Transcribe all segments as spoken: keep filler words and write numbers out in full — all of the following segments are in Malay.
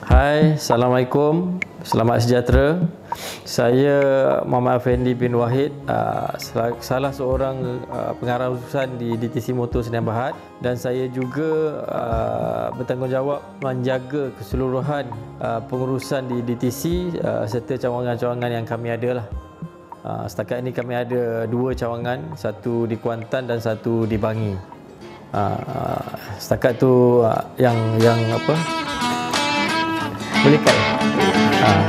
Hai, Assalamualaikum. Selamat sejahtera. Saya Muhammad Afendi bin Wahid, uh, salah seorang uh, pengarah urusan di D T C Motor Sdn Bhd, dan saya juga uh, bertanggungjawab menjaga keseluruhan uh, pengurusan di D T C uh, serta cawangan-cawangan yang kami ada lah. Uh, setakat ini kami ada dua cawangan, satu di Kuantan dan satu di Bangi. Uh, setakat tu uh, yang yang apa? Boleh kat? Ah,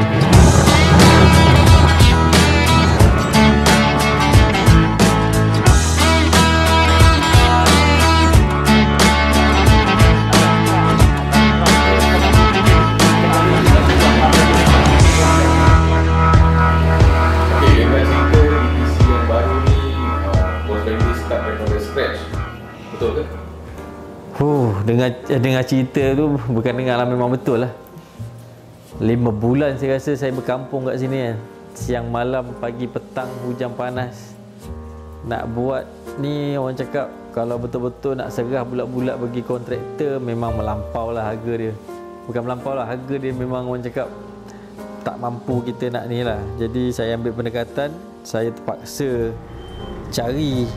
Huh, dengar dengar cerita tu bukan dengar lah, memang betul lah. Lima bulan saya rasa saya berkampung kat sini kan. Siang malam, pagi petang, hujan panas. Nak buat ni orang cakap kalau betul-betul nak serah bulat-bulat bagi kontraktor memang melampau lah harga dia. Bukan melampau lah, harga dia memang orang cakap tak mampu kita nak ni lah. Jadi saya ambil pendekatan, saya terpaksa cari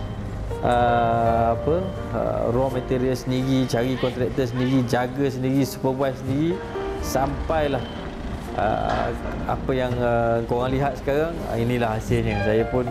Uh, apa uh, raw material sendiri, cari kontraktor sendiri, jaga sendiri, supervise sendiri, sampailah uh, apa yang uh, korang lihat sekarang. uh, inilah hasilnya. Saya pun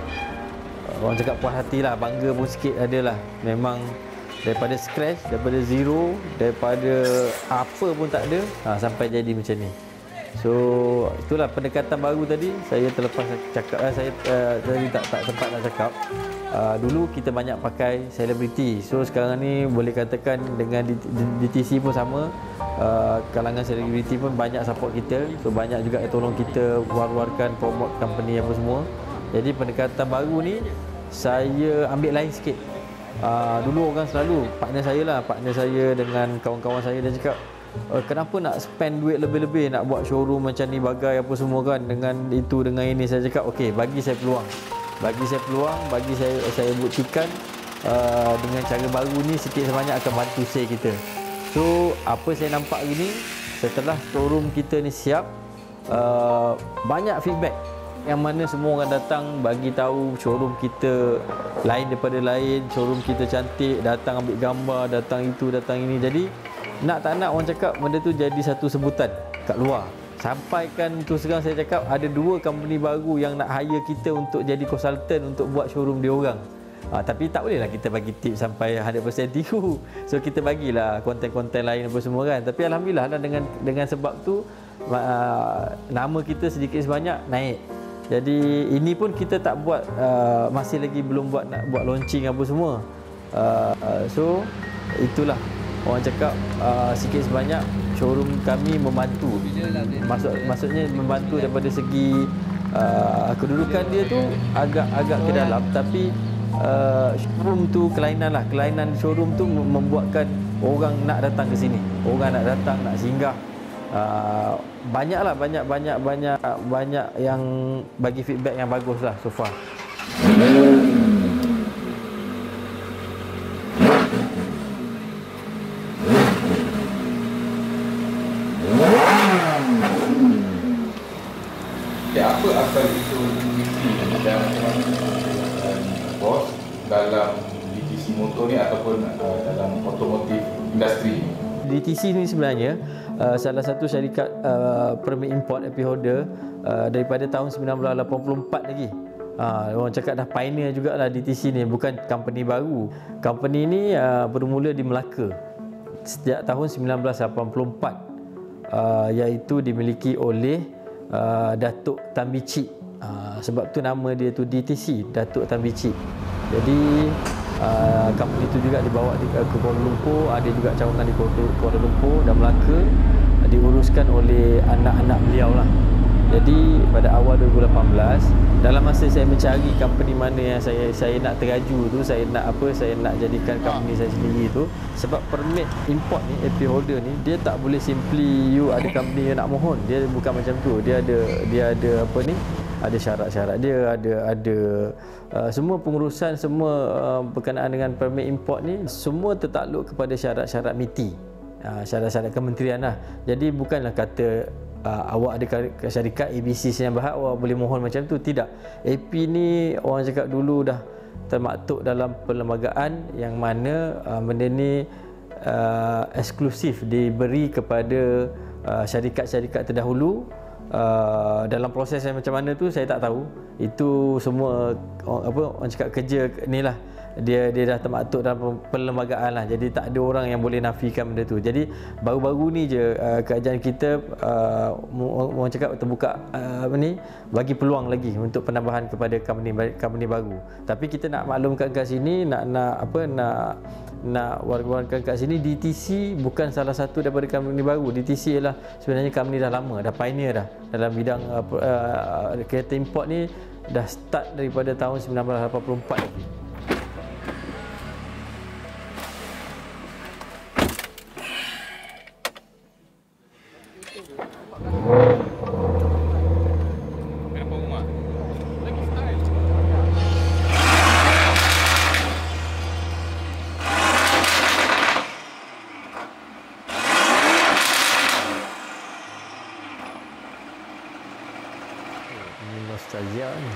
uh, orang cakap puas hati lah, bangga pun sikit adalah. Memang daripada scratch, daripada zero, daripada apa pun tak ada, uh, sampai jadi macam ni. So itulah pendekatan baru tadi. Saya terlepas cakap lah, saya uh, tadi tak tak sempat nak cakap. Uh, dulu kita banyak pakai selebriti. So sekarang ni boleh katakan dengan D T C pun sama. Uh, kalangan selebriti pun banyak support kita. So banyak juga yang tolong kita war-warkan, promote company apa semua. Jadi pendekatan baru ni saya ambil lain sikit. Uh, dulu orang selalu, partner saya lah, partner saya dengan kawan-kawan saya, dia cakap, Uh, kenapa nak spend duit lebih-lebih nak buat showroom macam ni, bagai apa semua kan, dengan itu dengan ini. Saya cakap okey, bagi saya peluang. Bagi saya peluang, bagi saya saya buktikan uh, dengan cara baru ni sikit sebanyak akan bantu sale kita. So apa saya nampak gini, setelah showroom kita ni siap, uh, banyak feedback yang mana semua orang datang bagi tahu showroom kita lain daripada lain, showroom kita cantik, datang ambil gambar, datang itu, datang ini. Jadi nak tak nak orang cakap benda tu jadi satu sebutan kat luar. Sampaikan terus terang saya cakap ada dua company baru yang nak hire kita untuk jadi konsultan untuk buat showroom dia orang. Ha, tapi tak bolehlah kita bagi tips sampai one hundred percent tiru. So kita bagilah konten-konten lain apa semua kan. Tapi alhamdulillah lah, dengan dengan sebab tu uh, nama kita sedikit sebanyak naik. Jadi ini pun kita tak buat, uh, masih lagi belum buat nak buat launching apa semua. Uh, uh, so itulah orang cakap uh, sikit sebanyak showroom kami membantu. Maksud maksudnya membantu daripada segi uh, kedudukan dia tu agak agak ke dalam, tapi uh, showroom tu kelainan lah, kelainan showroom tu membuatkan orang nak datang ke sini, orang nak datang, nak singgah. Uh, banyaklah banyak banyak banyak banyak yang bagi feedback yang bagus lah so far. Apa asal itu dan bos dalam D T C motor ni ataupun uh, dalam otomotif industri? D T C ni sebenarnya uh, salah satu syarikat uh, permit import A P holder uh, daripada tahun sembilan belas lapan puluh empat lagi. Uh, orang cakap dah pioneer jugalah D T C ni, bukan company baru. Company ni uh, bermula di Melaka sejak tahun sembilan belas lapan puluh empat, uh, iaitu dimiliki oleh Uh, Datuk Tan Bee Chik. uh, Sebab tu nama dia tu D T C, Datuk Tan Bee Chik. Jadi uh, company tu juga dibawa di, uh, ke Kuala Lumpur. Ada juga cawangan di Kuala Lumpur dan Melaka, uh, diuruskan oleh anak-anak beliau lah. Jadi pada awal dua ribu lapan belas, dalam masa saya mencari company mana yang saya saya nak teraju tu, saya nak apa, saya nak jadikan company saya sendiri tu, sebab permit import ni, A P holder ni, dia tak boleh simply you ada company yang nak mohon. Dia bukan macam tu. Dia ada dia ada apa ni, ada syarat-syarat dia, ada ada uh, semua pengurusan, semua uh, berkenaan dengan permit import ni semua tertakluk kepada syarat-syarat M I T I. uh, syarat-syarat kementerian lah. Jadi bukanlah kata uh, awak ada syarikat A B C Sdn Bhd awak boleh mohon macam tu, tidak. A P ni orang cakap dulu dah termaktub dalam perlembagaan yang mana uh, benda ni uh, eksklusif diberi kepada uh, syarikat-syarikat terdahulu. Uh, dalam proses yang macam mana tu saya tak tahu. Itu semua apa orang cakap kerja ni lah, dia dia dah termaktub dalam perlembagaan lah. Jadi tak ada orang yang boleh nafikan benda tu. Jadi baru-baru ni je uh, kerajaan kita uh, orang cakap terbuka uh, apa ni, bagi peluang lagi untuk penambahan kepada company company baru. Tapi kita nak maklumkan kat sini, nak nak apa nak nak warga-warga kat sini, D T C bukan salah satu daripada company baru. D T C ialah sebenarnya company dah lama, dah pioneer dah dalam bidang uh, uh, kereta import ni, dah start daripada tahun sembilan belas lapan puluh empat lagi. Nostalgia ni.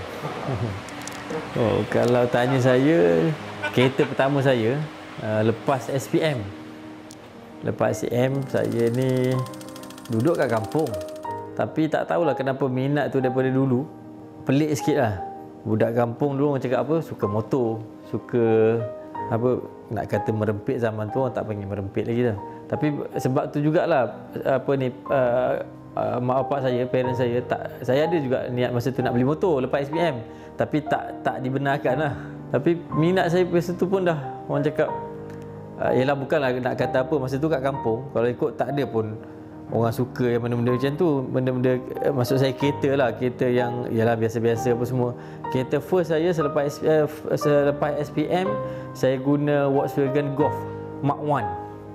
Oh, kalau tanya saya, kereta pertama saya uh, lepas S P M. Lepas S P M saya ni duduk kat kampung. Tapi tak tahulah kenapa minat tu daripada dulu. Pelik sikit lah. Budak kampung dulu orang cakap apa, suka motor, suka apa, nak kata merempit zaman tu orang tak panggil merempit lagi dah. Tapi sebab tu jugalah apa ni uh, Uh, mak bapak saya, parents saya tak, saya ada juga niat masa tu nak beli motor lepas S P M, tapi tak tak dibenarkan lah. Tapi minat saya masa tu pun dah orang cakap uh, yelah bukanlah nak kata apa, masa tu kat kampung kalau ikut tak ada pun orang suka yang benda-benda macam tu. Benda-benda uh, maksud saya kereta lah, kereta yang yalah biasa-biasa apa semua. Kereta first saya selepas uh, selepas S P M saya guna Volkswagen Golf Mark one.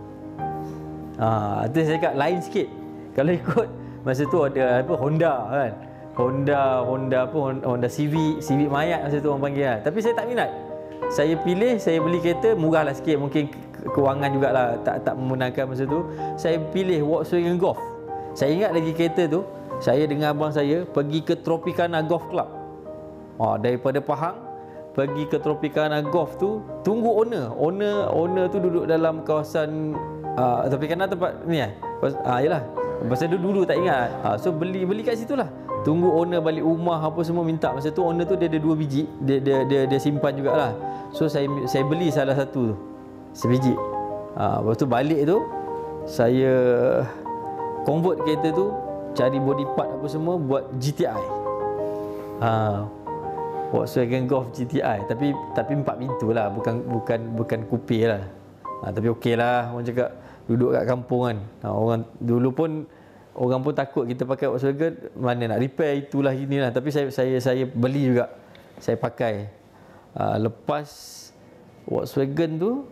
Ah, uh, tu saya cakap lain sikit. Kalau ikut masa tu ada apa Honda kan. Honda Honda apa Honda Civic, Civic mayat masa tu orang panggil lah. Tapi saya tak minat. Saya pilih, saya beli kereta murah lah sikit, mungkin kewangan jugalah tak tak memenangkan masa tu. Saya pilih Volkswagen Golf. Saya ingat lagi kereta tu, saya dengan abang saya pergi ke Tropicana Golf Club. Ha, daripada Pahang pergi ke Tropicana Golf tu, tunggu owner. Owner owner tu duduk dalam kawasan uh, Tropicana tempat ni eh. Ah yalah. Pasal dulu, dulu tak ingat. Ha, so beli beli kat situ lah. Tunggu owner balik rumah apa semua minta. Masa tu owner tu dia ada dua biji. Dia dia dia, dia simpan jugalah. So saya saya beli salah satu tu. Sebiji. Ha, lepas tu balik tu saya convert kereta tu, cari body part apa semua buat G T I. Ha, Volkswagen Golf G T I tapi tapi empat pintu lah, bukan bukan bukan coupe lah. Ha, tapi okey lah orang cakap duduk kat kampung kan. Ha, orang dulu pun orang pun takut kita pakai Volkswagen, mana nak repair, itulah inilah. Tapi saya saya saya beli juga. Saya pakai. Ha, lepas Volkswagen tu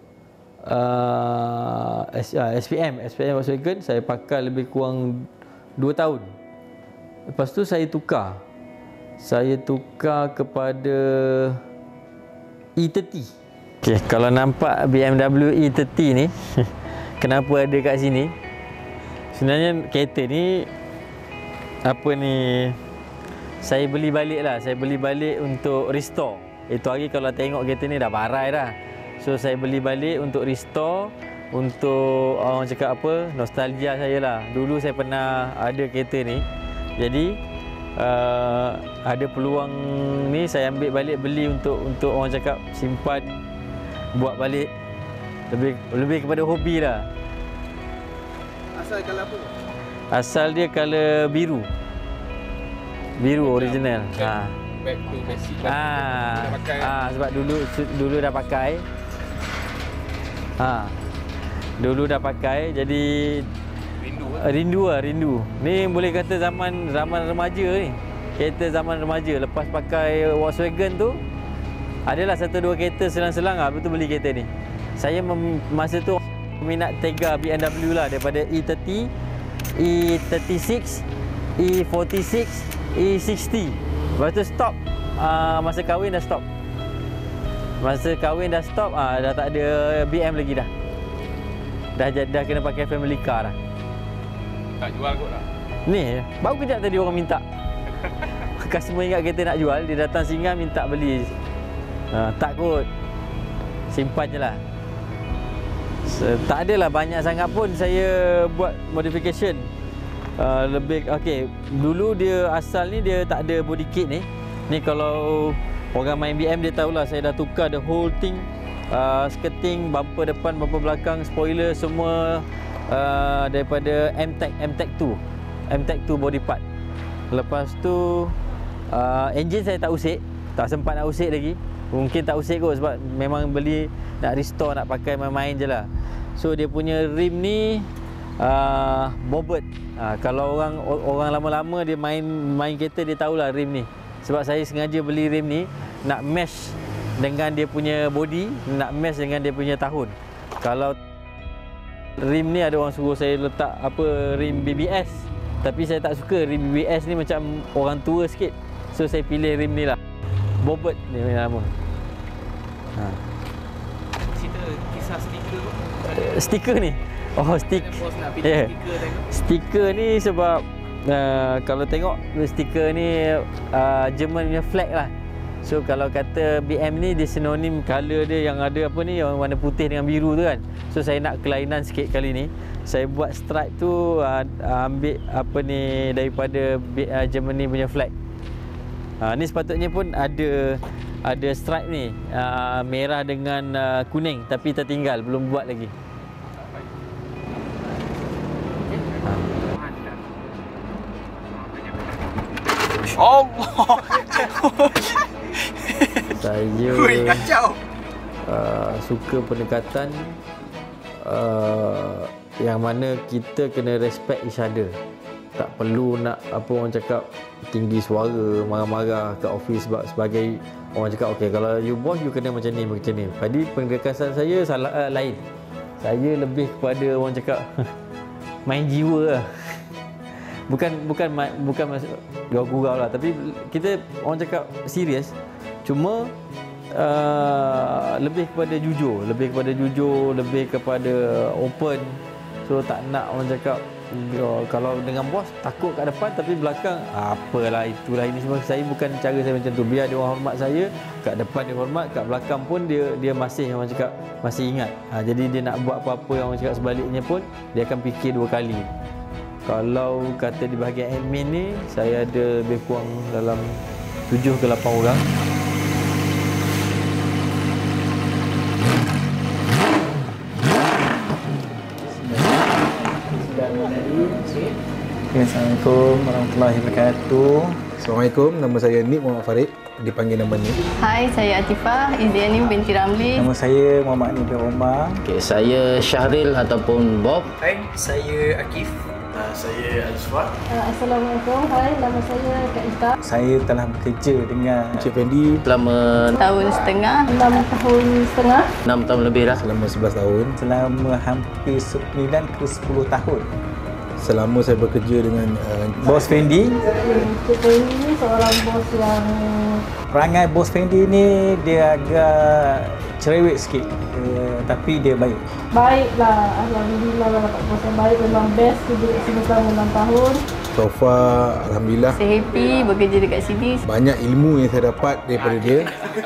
uh, S, uh, S P M, S P M Volkswagen saya pakai lebih kurang dua tahun. Lepas tu saya tukar. Saya tukar kepada E tiga puluh. Okey, kalau nampak B M W E tiga puluh ni kenapa ada kat sini? Sebenarnya kereta ni apa ni, saya beli balik lah. Saya beli balik untuk restore. Itu hari kalau tengok kereta ni dah barai dah. So saya beli balik untuk restore, untuk orang cakap apa, nostalgia saya lah. Dulu saya pernah ada kereta ni. Jadi uh, ada peluang ni saya ambil balik, beli untuk untuk orang cakap simpan, buat balik. Lebih lebih kepada hobi lah. Asal color apa? Asal dia color biru. Biru original. Ha. Back to basic lah. Ah, Dah pakai. ah, sebab dulu dulu dah pakai. Ha. Dulu dah pakai jadi Rindu kan? rindu lah, rindu. Ni boleh kata zaman zaman remaja ni. Kereta zaman remaja, lepas pakai Volkswagen tu adalah satu dua kereta selang-selang ah, betul beli kereta ni. Saya mem, masa tu minat tiga B M W lah, daripada E tiga puluh, E tiga puluh enam, E empat puluh enam, E enam puluh. Lepas tu stop, uh, masa kahwin dah stop. Masa kahwin dah stop, uh, dah tak ada B M lagi dah. dah dah kena pakai family car dah. Tak jual kot lah. Ni, baru kejap tadi orang minta. Customer ingat kita nak jual, dia datang singgah minta beli. Ha, tak kot. Simpan je lah. So, tak adalah banyak sangat pun saya buat modification. Uh, lebih, okey, dulu dia asal ni dia tak ada body kit ni. Ni kalau orang main B M dia tahulah saya dah tukar the whole thing. Uh, skirting, bumper depan, bumper belakang, spoiler semua uh, daripada M-Tech, M-Tech two. M-Tech two body part. Lepas tu uh, engine saya tak usik, tak sempat nak usik lagi. Mungkin tak usik kot sebab memang beli nak restore, nak pakai main-main je lah. So dia punya rim ni uh, bobot. uh, Kalau orang orang lama-lama dia main main kereta dia tahulah rim ni. Sebab saya sengaja beli rim ni nak mesh dengan dia punya body, nak mesh dengan dia punya tahun. Kalau rim ni ada orang suruh saya letak apa rim B B S, tapi saya tak suka. Rim B B S ni macam orang tua sikit. So saya pilih rim ni lah. Bobot ni nama. Ha. Cerita kisah stiker tu. Stiker ni. Oh, stick. Bos nak pilih Yeah. stiker tadi. Stiker ni sebab uh, kalau tengok stiker ni uh, Jerman punya flag lah. So kalau kata B M ni dia sinonim color dia yang ada apa ni, yang warna putih dengan biru tu kan. So saya nak kelainan sikit kali ni. Saya buat stripe tu uh, ambil apa ni daripada uh, Germany punya flag. Uh, ni sepatutnya pun ada ada stripe ni uh, merah dengan uh, kuning, tapi tertinggal, belum buat lagi. Allah. Saya Ui, kacau. uh, suka pendekatan uh, yang mana kita kena respect each other. Tak perlu nak apa orang cakap tinggi suara, marah-marah kat office sebab sebagai orang cakap okey kalau you boss you kena macam ni macam ni. Tadi pendekatan saya salah uh, lain. Saya lebih kepada orang cakap main jiwa lah. Bukan bukan bukan masuk gurau-gurau lah, tapi kita orang cakap serius. Cuma uh, lebih kepada jujur, lebih kepada jujur, lebih kepada open. So tak nak orang cakap oh, kalau dengan bos takut kat depan tapi belakang apalah itulah ini semua. Saya bukan cara saya macam tu. Biar dia orang hormat saya, kat depan dia hormat, kat belakang pun dia dia masih orang cakap masih ingat. Ha, jadi dia nak buat apa-apa yang orang cakap sebaliknya pun dia akan fikir dua kali. Kalau kata di bahagian admin ni saya ada lebih kurang dalam tujuh ke lapan orang. Assalamualaikum warahmatullahi wabarakatuh. Assalamualaikum, nama saya Nik Muhammad Farid, dipanggil nama Nik. Hai, saya Atifah Izzianin binti Ramli. Nama saya Muhammad Nik bin Omar. Okay, saya Syahril ataupun Bob. Hai, saya Akif. Uh, saya Azfar. Uh, Assalamualaikum. Hai, nama saya Kak Ita. Saya telah bekerja dengan Encik Fendi Selama Tahun setengah. enam tahun setengah. enam tahun lebih dah. selama sebelas tahun. selama hampir sembilan ke sepuluh tahun. Selama saya bekerja dengan uh, Bos Fendi, Encik Fendi ni seorang bos yang perangai Bos Fendi ni dia agak cerewet sikit. Uh, tapi dia baik. baiklah. Alhamdulillah lah dapat bos yang baik. Memang best kerja kat sini selama enam tahun. so far, Alhamdulillah Saya happy bekerja dekat sini. banyak ilmu yang saya dapat daripada dia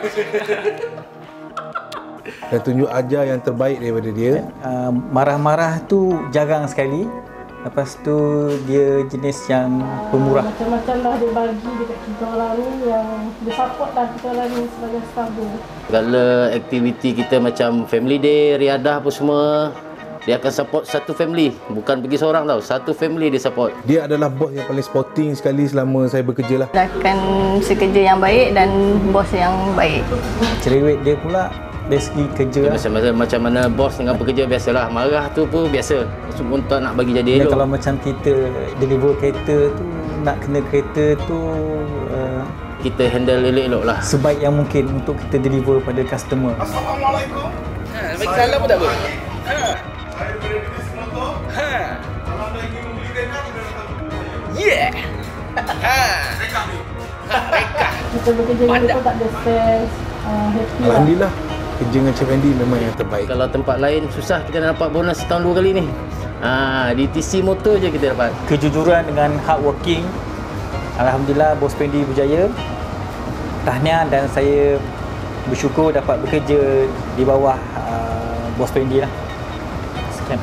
dan tunjuk ajar yang terbaik daripada dia. Uh, marah-marah tu jarang sekali. Lepas tu dia jenis yang pemurah. Macam-macam lah dia bagi dekat kita orang ni, yang dia support lah kita orang ni sebagai staff dia. Segala aktiviti kita macam family day, riadah apa semua, dia akan support satu family. Bukan pergi seorang tau, satu family dia support. Dia adalah bos yang paling sporting sekali selama saya bekerja lah. Akan sekerja yang baik dan bos yang baik. Cerewet dia pula dari segi kerja. Dia macam, macam, macam mana bos dengan pekerja biasalah. Marah tu pun biasa. Semua tak nak bagi jadi Dan elok. kalau macam kita deliver kereta tu, nak kena kereta tu uh, Kita handle elok-elok lah. sebaik yang mungkin untuk kita deliver pada customer. Assalamualaikum. Ha, bagi salam pun tak apa. Ha. Saya daripada bisnes motor. Ha. Kalau anda ingin membeli kereta, anda datang. Yeah. Ha. Rekam ni. Ha, rekam. Kita bekerja dengan dia pun tak ada stress. Uh, happy lah. Alhamdulillah kerja dengan Chef Andy memang yang terbaik. Kalau tempat lain susah kita nak dapat bonus setahun dua kali ni. Ha, di T C Motor je kita dapat. Kejujuran dengan hard working, alhamdulillah Bos Fendi berjaya. Tahniah, dan saya bersyukur dapat bekerja di bawah uh, Bos Fendi lah. Sekian.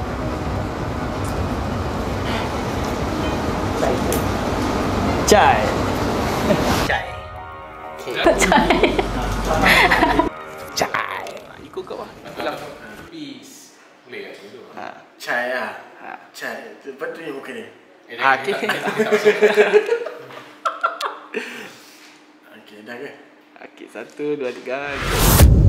Chai. Chai. Cai. Ikut kau lah. Bilang. Peace. Boleh tak dulu? Ha. Chai lah. Chai. Lepas tu yang muka ni. Ha, okey. Okey, dah ke? Okey, satu, dua, tiga.